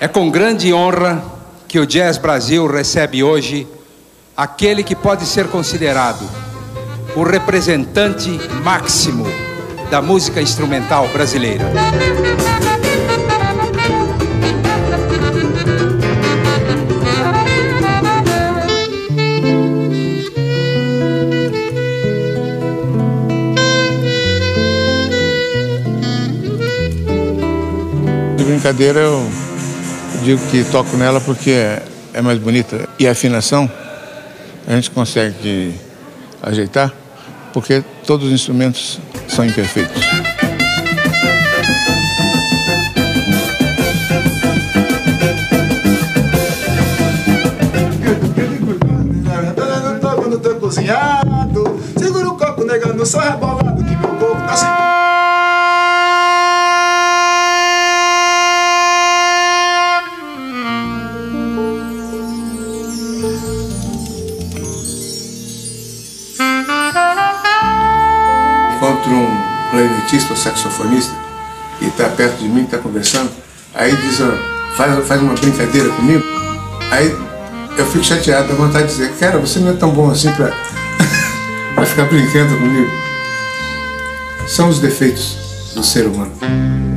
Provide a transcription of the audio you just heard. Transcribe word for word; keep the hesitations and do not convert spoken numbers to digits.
É com grande honra que o Jazz Brasil recebe hoje aquele que pode ser considerado o representante máximo da música instrumental brasileira. De brincadeira, eu digo que toco nela porque é, é mais bonita. E a afinação, a gente consegue ajeitar, porque todos os instrumentos são imperfeitos. Quando tô cozinhado, segura o coco, negando, só rebolado, que meu corpo tá sem... Encontro um clarinetista ou saxofonista e está perto de mim, está conversando, aí diz, ó, faz, faz uma brincadeira comigo. Aí eu fico chateado, dá vontade de dizer, cara, você não é tão bom assim para ficar brincando comigo. São os defeitos do ser humano.